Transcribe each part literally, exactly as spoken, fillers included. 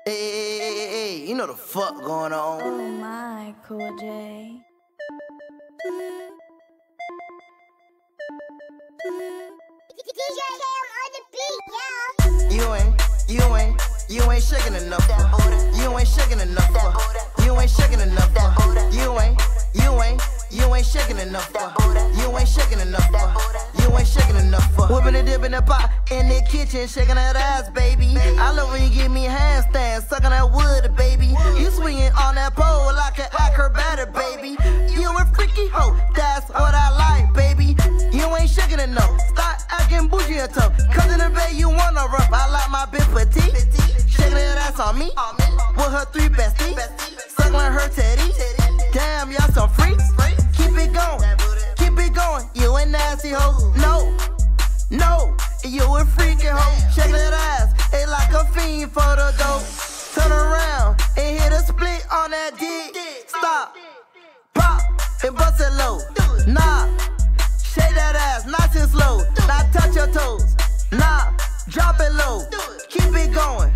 Hey, hey, hey, hey, you know the fuck going on. Oh my, Cool J. D J Cam on the beat, yo. You ain't, you ain't, you ain't shaking enough. You ain't shaking enough. You ain't shaking enough. You ain't, you ain't, you ain't shaking enough. You ain't shaking enough. You ain't shaking enough. Whipping and dipping the pot in the kitchen, shaking that ass, baby. I love when you give me handstands, sucking that wood, baby. You swinging on that pole like an acrobatic, baby. You a freaky hoe, that's what I like, baby. You ain't shaking enough. Stop acting bougie and tough. Cause in the bed you wanna rough. I like my big petite. Shaking that ass on me with her three besties, suckling her teddy. Damn, y'all some freaks. Keep it going, keep it going. You a nasty hoe. No, no, you a freaking hoe. Shaking that ass, it like a fiend for the dope. Turn around and hit a split on that dick. Stop, pop, and bust it low. Nah, shake that ass, nice and slow. Now touch your toes. Nah, drop it low. Keep it going.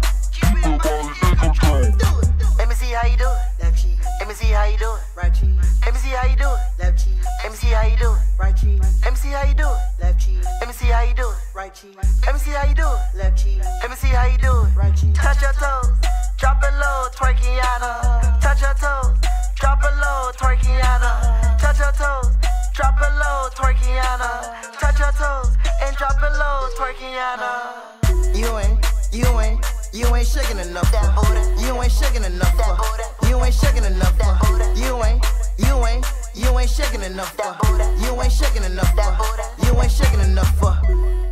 Let me see how you do it. Left cheek. Let me see how you do it. Right cheek. Let me see how you do it. Left cheek. Let me see how you do it. Right cheek. Let me see how you do it. Left cheek. Let me see how you do it. Right cheek. Let me see how you do it. Left cheek. Let me see how you do it. Right cheek. Touch your toes. Drop it low, twerkiana. Touch your toes. Drop it low, twerkiana. Touch your toes. Drop it low, twerkiana. Touch your toes and drop it low, twerkiana. You ain't, you ain't, you ain't shaking enough. You ain't shaking enough. You ain't shaking enough. You ain't, you ain't, you ain't shaking enough. You ain't shaking enough. You ain't shaking enough.